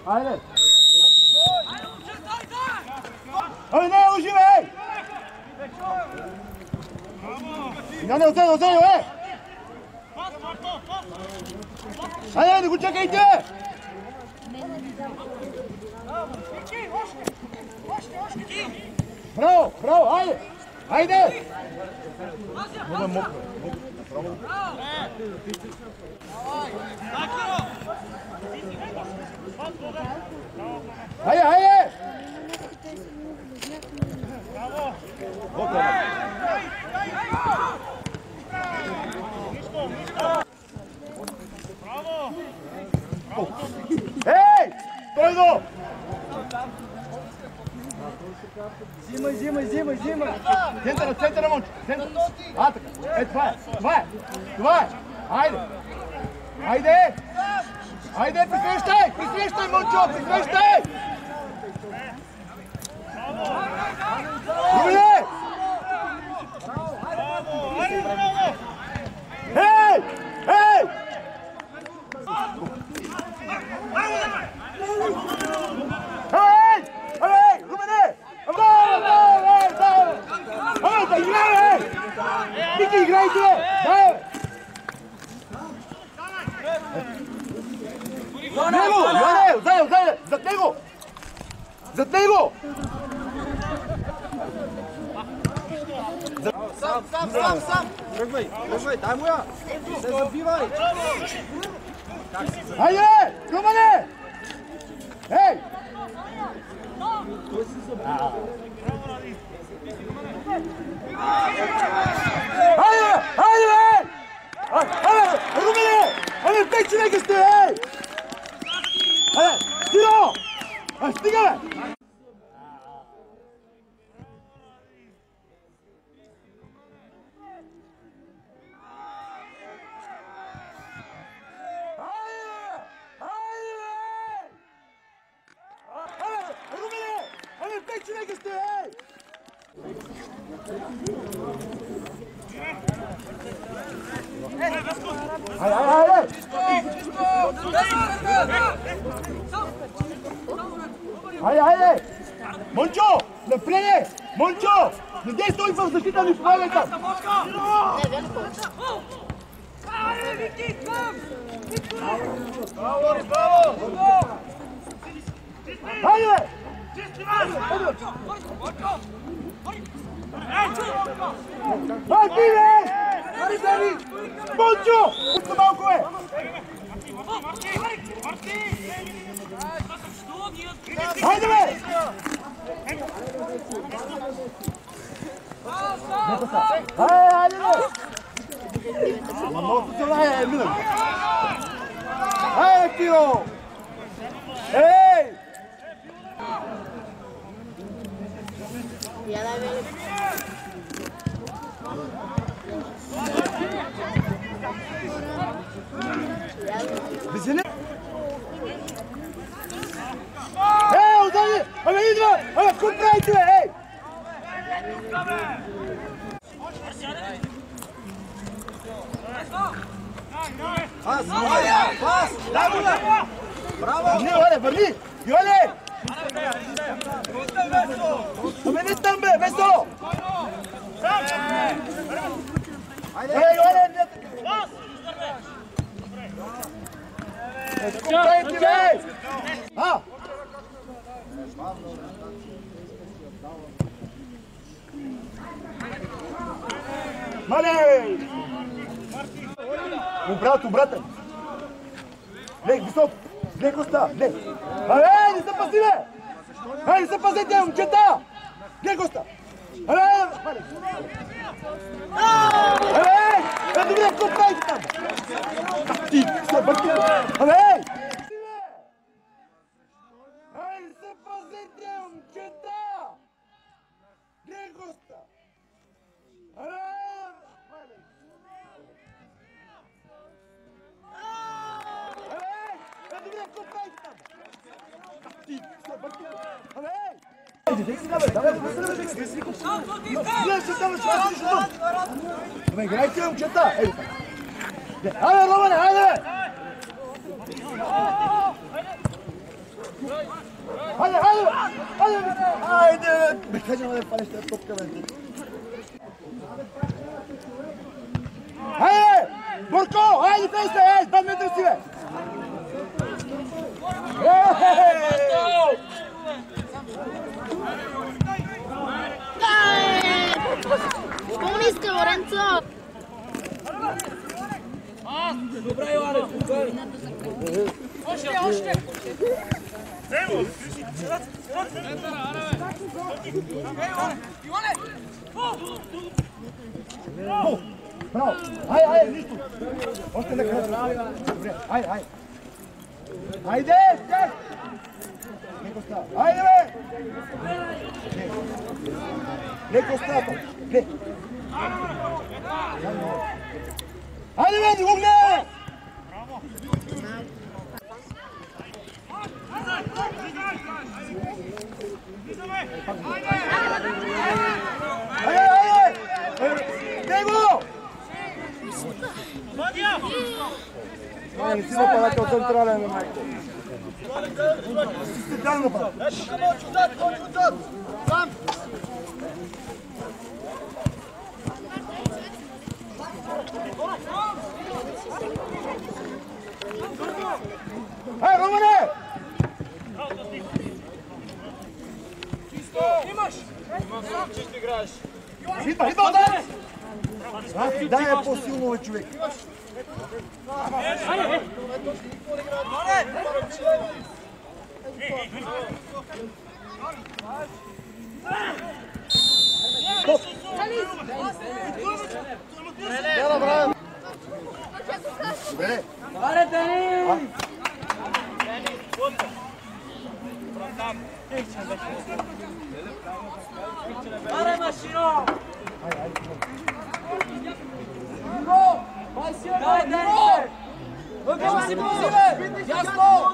Айде! Ай, не, уживай! Не, отзади, бе! Айде, не го чакайте! Браво, браво, айде! Айде! Много мокро. Айде, айде! Ей! Стойно! Взимай! Центъра, момче! А, така. Това е! Айде, присрещай, момчо, присрещай! Рубине! Ей! Рубине! Да играй, бе! Ники, играйте, бе! Йоне, зад него! Сам! Тръгвай, дай му я! Не се забивай! Айде! Клюмане! Ей! Айде, бе! Румине! Абе, 5 човека сте, ей! Айде, Тиро! Стига, бе! Айде! Мончо! Напред! Мончо! Не дей стой в защита ни в правилата! Браво! Айде! Айде! Мончо! Пуска малко, бе! Хайде, бе! Хайде, бе! Много се е, минал. Хайде, Киро! Ей! Везене! Ей, отзади! Абе, идва! Абе, какво правите, бе? Ей! Пас! Дай му, бе! Браво! Върни, Оле, върни! Йоле! Абе, не там, бе! Весо! Ей, Оле, не... Какво правите, бе? А! Малей! Обратно! Лег, високо! Лег, оста! Лег! Абе, не се паси, бе! Не се пазете, момчета! Лег, оста! Абе, добре, какво правите там? Ти, се бърти! Абе! Не се пазете, момчета! Лег, оста! Абе! Играйте, момчета! Айде, Романе, айде! Хайде, хайде! Хайде! Хайде! Бе, кажа, да палиш тази топка, бе. Хайде! Борко! Хайде, тъй сте! Ей, 2 метра си, бе! Комунистка, Лоренцо! Добре, Йоане, спокойно. Още! Браво! Хайде, нищо! Още леко! Добре, хайде, хайде! Хайде, тях! Леко става! Хайде, бе! Леко става! Леко! Хайде, бе, не го гледай! Хайде, хайде! Него! Не си нападател централен на майко. Си централен нападател. Ето към отзад, отзад! Сам! Ей, Романе! Чисто играеш. Идва, дай! Дай е по-силно, бе, човек. Добре. Аре, Дени! Аре, машино! Дай, Дени! Въгъл си позиве! Ясно!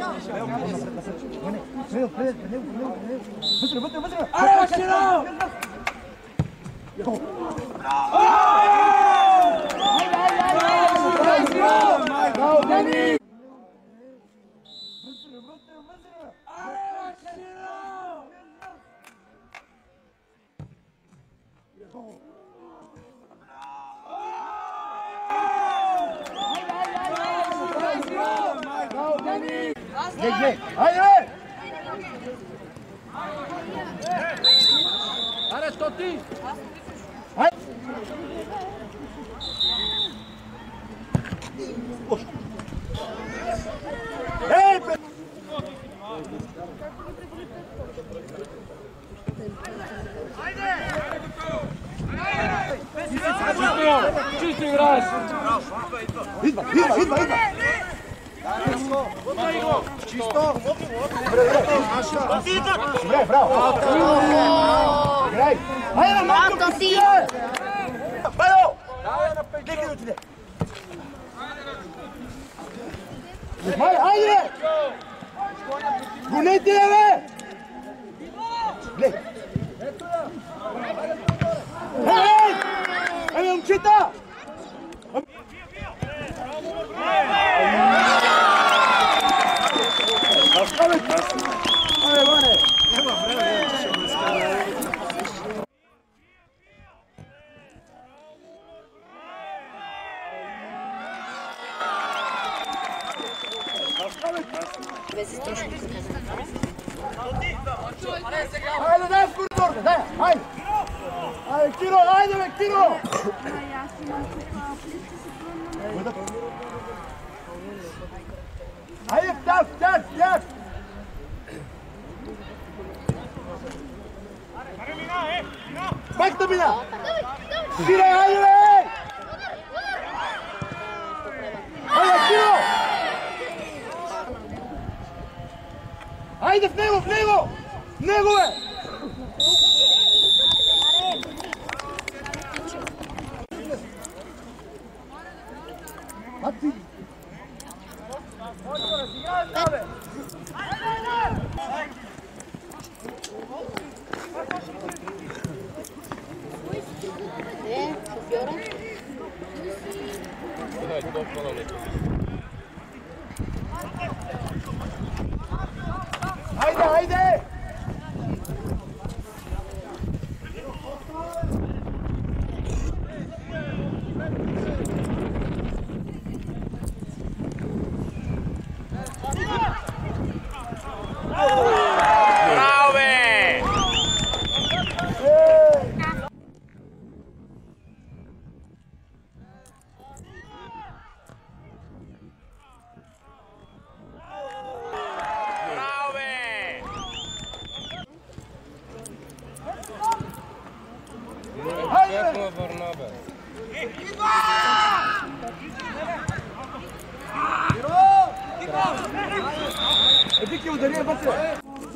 Вътре! Аре, машино! Браво, Дени! Leg! Haydi! Аре, Тоти! Haydi! Ей, бе! Чисто играеш! Идва! Чисто! Добре, браво! Играй! Хайде, малко! Брато ти! Байдо! Гледай да отиде! Хайде! Гонете, бе! Гледай! Ей! Ей, момчета! Айде, Ване! Хайде, дай в коридорка, дай, хайде! Айде, Киро, айде, бе, Киро! Айде, тях! Пак да мина! Киро, айде, бе! Айде, Киро! Айде, в него! В него, бе! А ти? Шофьора? Ники, удари вътре!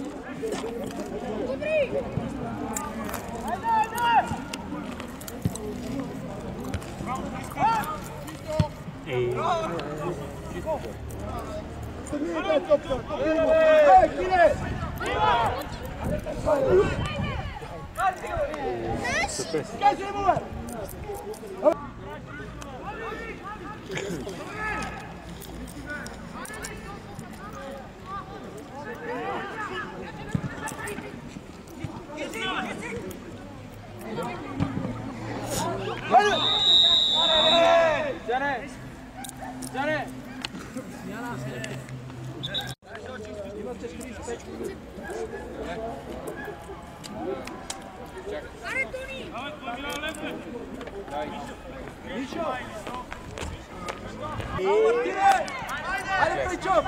Ajde, pričom!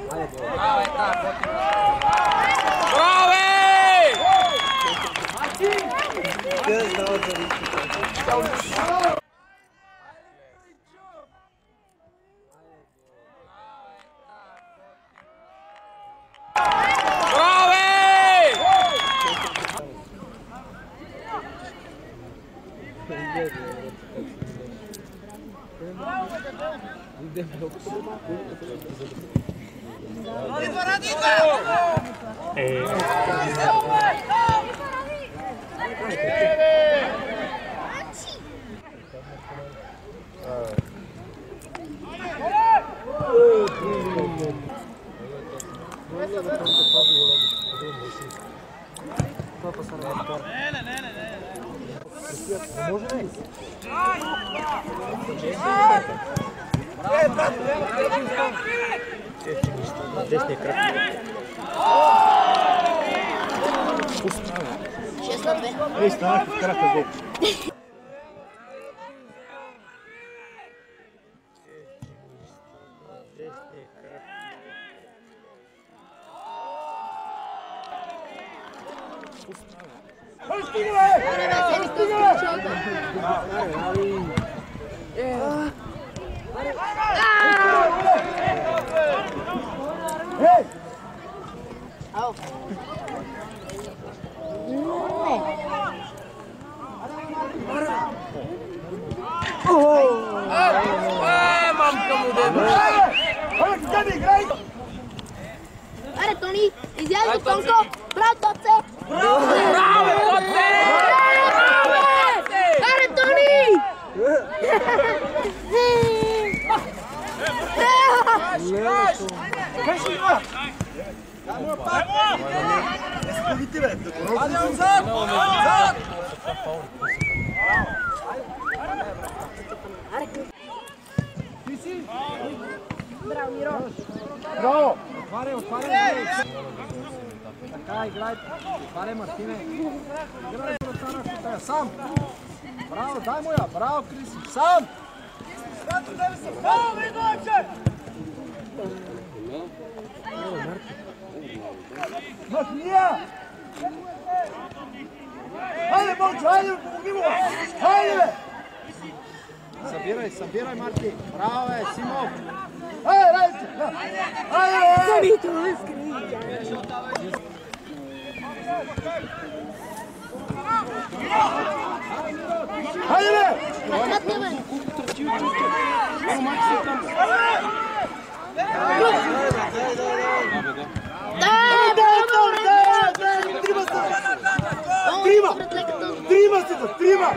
Ей, станах в крака, бе. Аре, Тони, изяди го, Тонко! Браво, Тоце! Браво, Тоце! Аре, Тони! Ajde, on zad! Zad! Браво, Миро! Браво! Отваряй! Така, играй! Отваряй, Мартине! Играй, братана, ако трябва! Сам! Браво, дай му я! Браво, Криси! Сам! Махния! Хайде, Мончо, хайде, помогни му! Хайде, бе! Събирай, Марти! Браво, е, Симов! Хайде, Райче! Хайде, бе! Самито ме скри! Хайде, бе! Махнат ме, бе! Трима!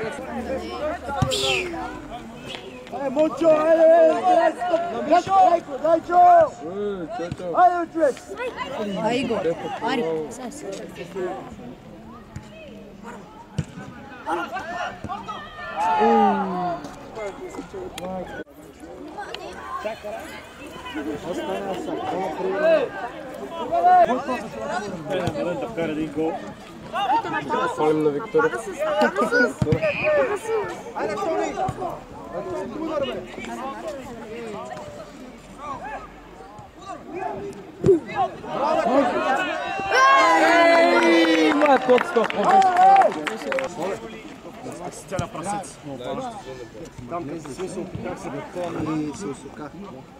Айде, Мончо, айде! Дайчо! Айде, човек! Айго! Ари, сас! Да вкара един гол. Фалим на Виктория. Ajde, Toni! Udar, bе! Има коцка. Как се целя прасец. Там как се опитах се бетон и се усуках.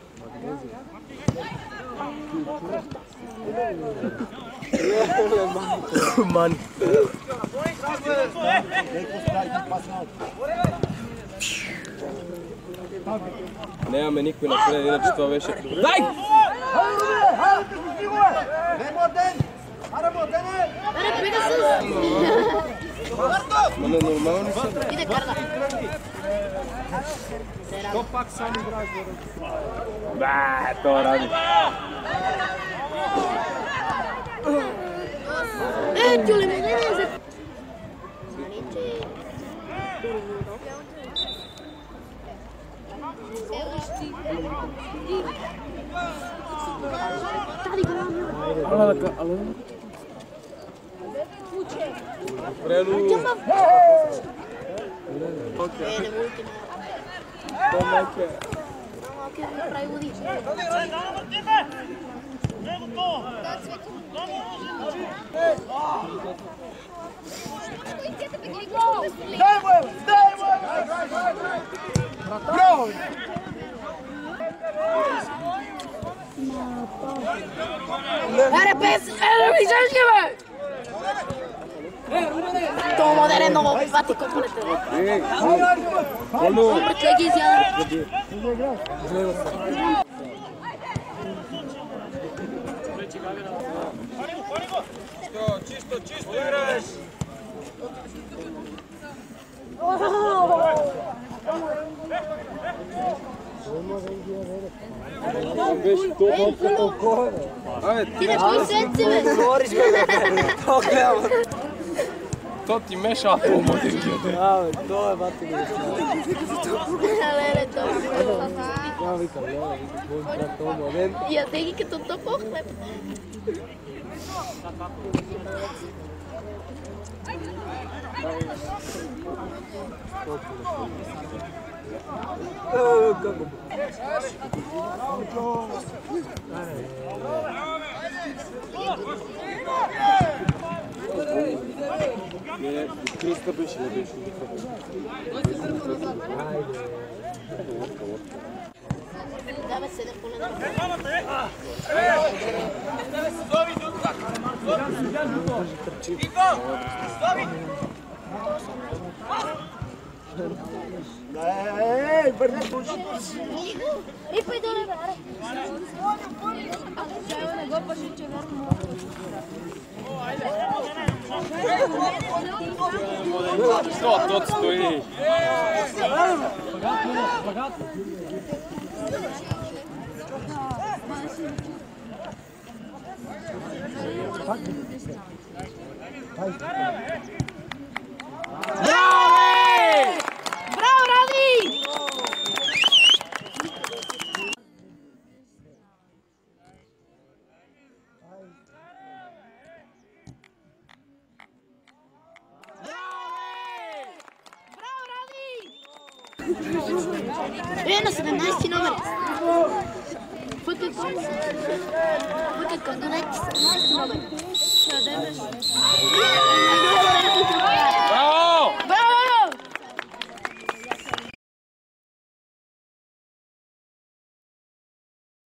Мани. Нямаме никой напред, иначе това беше... Дай! Аре, бега с! Мене нормални са. Иде карта. То пак сам играеш. Това ради. Тюле, не за... Прелу. Аре, без... ми жажки, бе! Това модер е много пати копалете, бе. Добре, човек ги изяда. Чисто играеш! Беше толкова. Ти не кои седци, бе? То ти меша автоматиките. Това е бати ги. Леле, това. Я викам, това момент. Яде ги като топъл хлеб. Кръста беше, не беше. Да, бе, седем полена. И пой доле, бе, аре. Чайо не го паши, че верно. Тот стои. Браво, Ради! Е, на 17 номер. Фътът към 17 номер. Ще да